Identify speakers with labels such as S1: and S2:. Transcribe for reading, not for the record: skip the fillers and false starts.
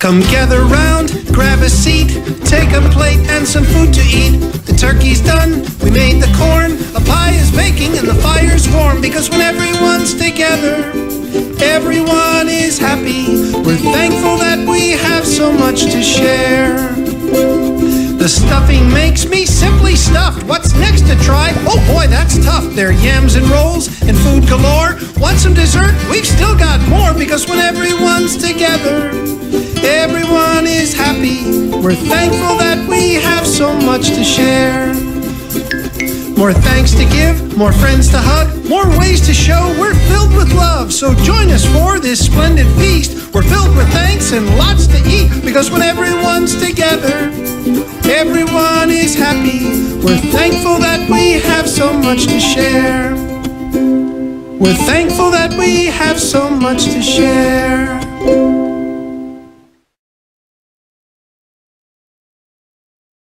S1: Come gather round, grab a seat, take a plate and some food to eat. The turkey's done, we made the corn, a pie is baking and the fire's warm. Because when everyone's together, everyone is happy. We're thankful that we have so much to share. The stuffing makes me simply stuffed. What's next to try? Oh boy, that's tough. There are yams and rolls and food galore. Want some dessert? We've still got more. Because when everyone's together, everyone is happy. We're thankful that we have so much to share. More thanks to give, more friends to hug, more ways to show we're filled with love. So join us for this splendid feast. We're filled with thanks and lots to eat. Because when everyone's together, everyone is happy. We're thankful that we have so much to share. We're thankful that we have so much to share.